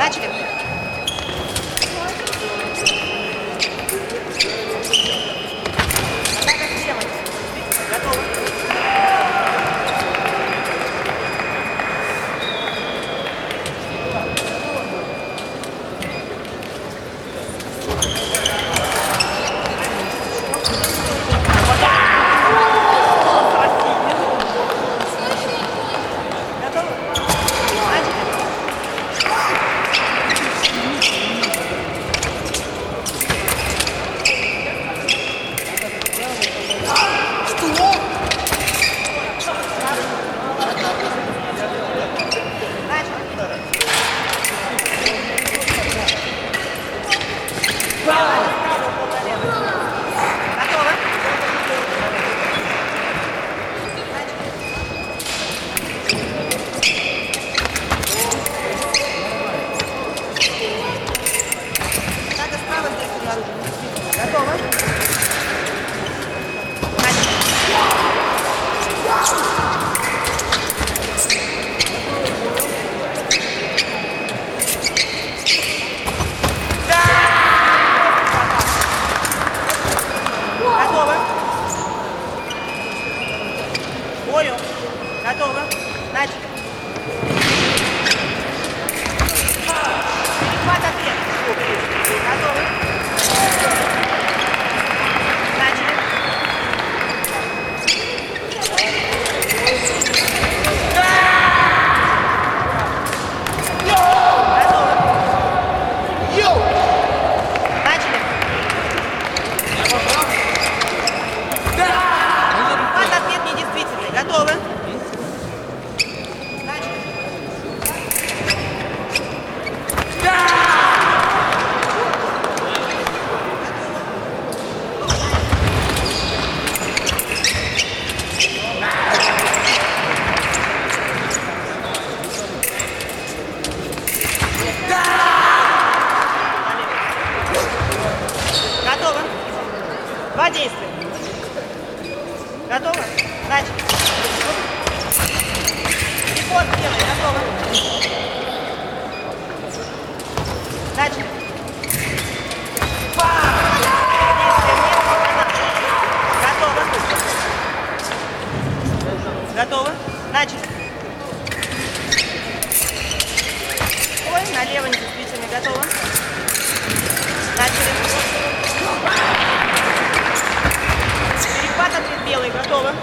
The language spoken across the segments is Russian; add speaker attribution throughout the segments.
Speaker 1: Начали. Атака слева. Готово. Борю. Готово. Начали. Перехват ответ. Готовы. Начали. Готово. Начали. Перехват ответ недействительный. Готовы. Готово. Два действия. Готово? Начали. Переход делай. Готово. Начали. Готово. Готово. Начали. Ой, налево недействительно. Готово. Начали. Перехват ответ белый. Готово.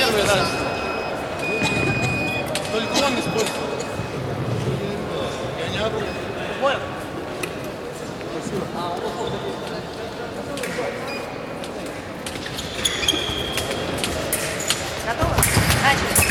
Speaker 2: первый, да. Только он использует. Я не ору.
Speaker 1: Понял? Готово? Начали.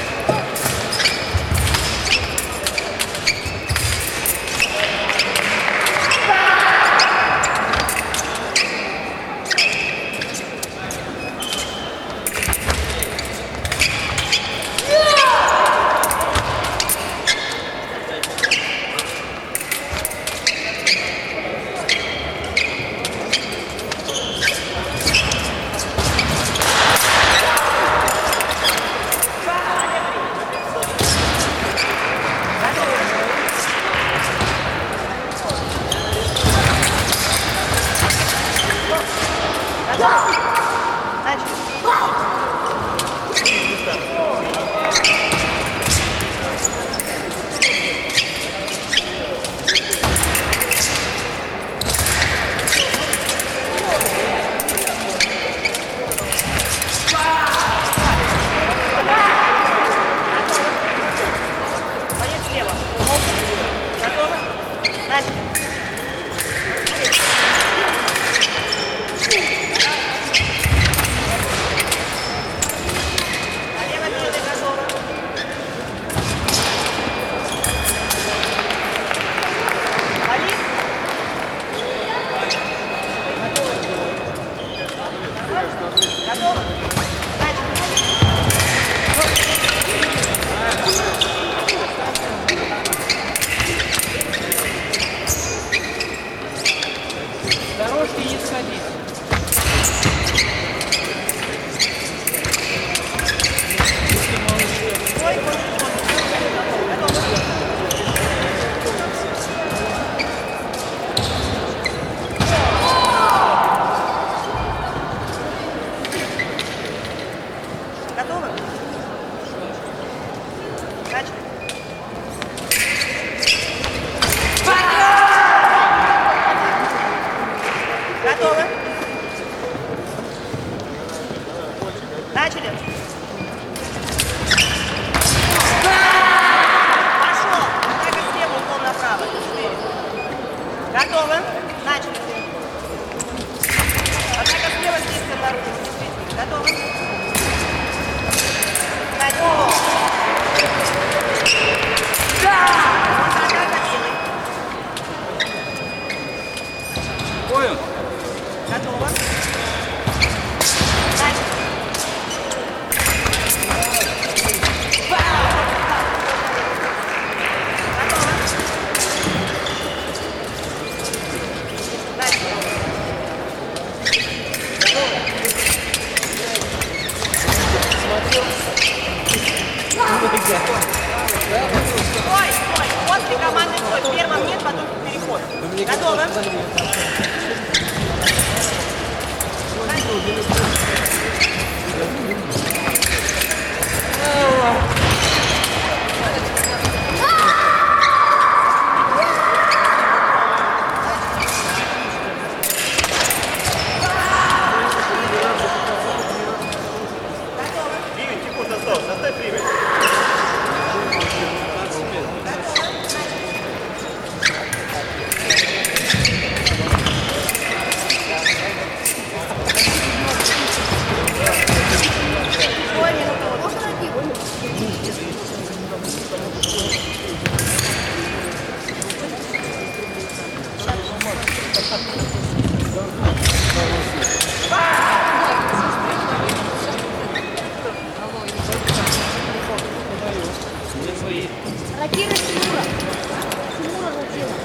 Speaker 2: Дорожки не сходить.
Speaker 1: Готовы? Начали. Готовы? Начали. Пошел. Атака слева, уклон направо. 4. Готовы? Начали. Атака слева, слизком наружу. Готовы? Готово. Контратака белый.
Speaker 2: Понял?
Speaker 1: Готово. Начали. Стой, стой. После команды стой. В первом нет, потом переход. Готовы?
Speaker 3: Составь время.
Speaker 4: Ракира Тимура. Тимура Ракира.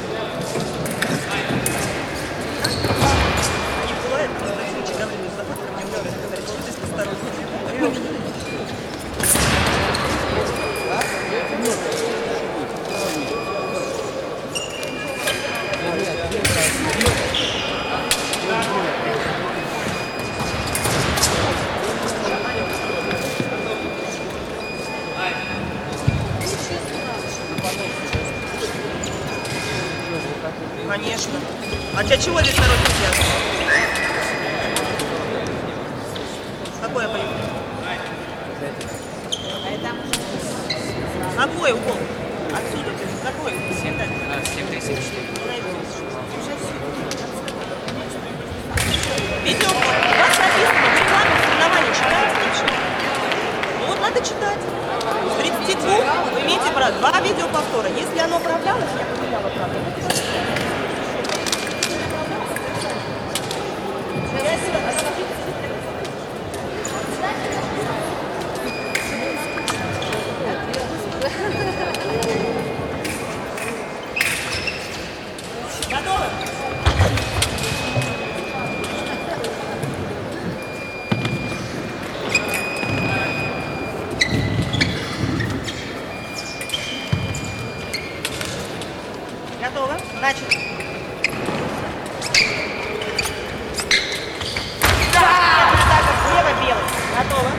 Speaker 1: Не бывает просто случай, да, блин, заходит, мне много сказали, что здесь осторожно. Конечно. А для чего здесь народ не Какое понимание? Какой угол? Отсюда ты какой?
Speaker 3: 7.34.
Speaker 1: Видео, у вас написано, регламент соревнований читаете? Ну вот надо читать. С 32 вы имеете право 2 видеоповтора. Если оно оправдалось, я поменяла правду. Готовы? Готово? Начали. Атака слева белый. Готово.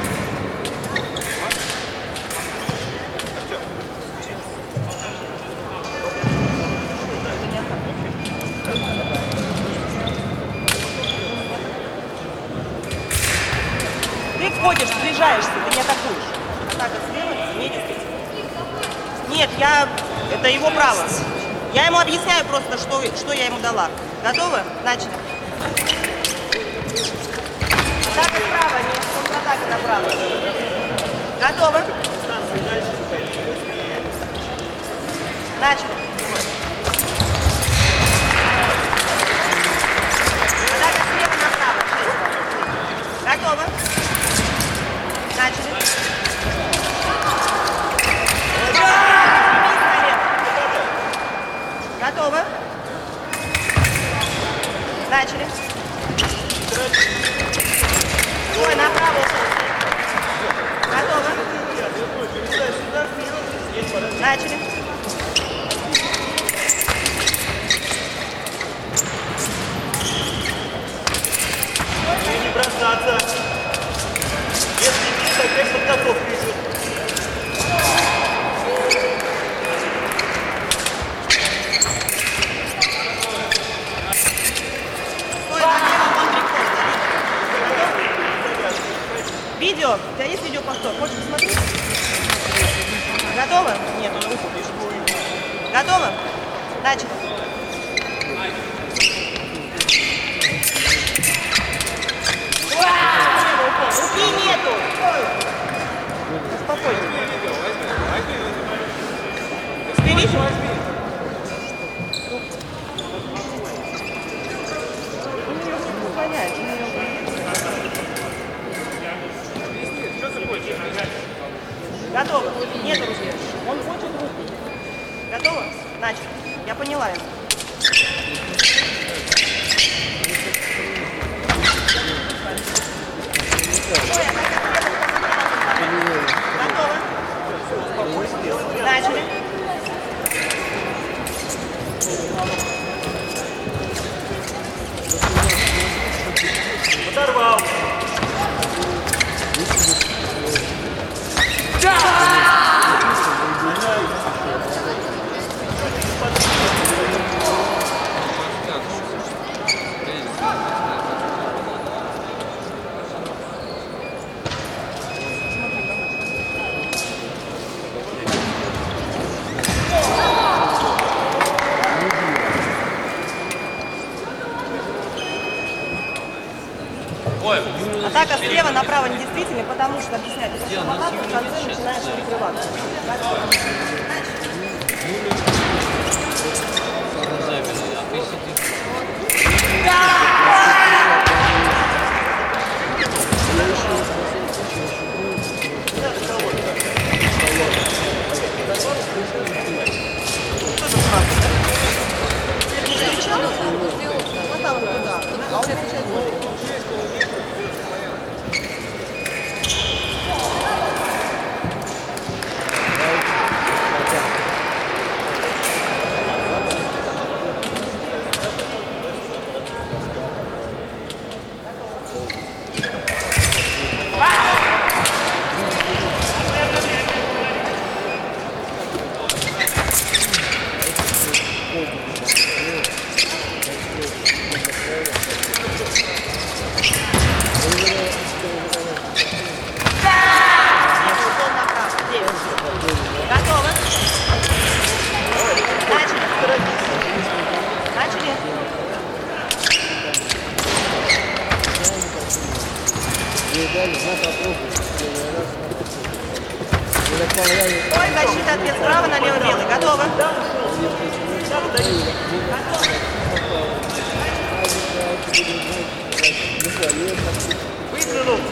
Speaker 1: Ты входишь, сближаешься, ты не атакуешь. Атака слева, не действительно. Нет, это его право. Я ему объясняю просто, что я ему дала. Готовы? Начали. Атака справа, не контратака направо. Готовы? Начали. Атака слева направо. Готовы? Начали. Готовы? Начали. Стой, направо. Готовы? Начали.
Speaker 2: Не бросаться. Если нет, опять подготовка идет.
Speaker 1: Стой, налево, контриход. Видео? У тебя есть видеоповтор? Хочешь посмотреть? Готовы? Нет, он выпустил. Готовы? Начали. Руки нету. Спокойно. Ты видишь? Понять. Готово. Нет руки. Он хочет руки. Готово? Начали. Я поняла его. Готово? Начали.
Speaker 2: Оторвал.
Speaker 1: Атака слева направо недействительна, потому что, объясняю, ты самокат в конце начинаешь прикрываться. Ой, защита, ответ справа, налево, белый. Готовы?
Speaker 2: Выглянул.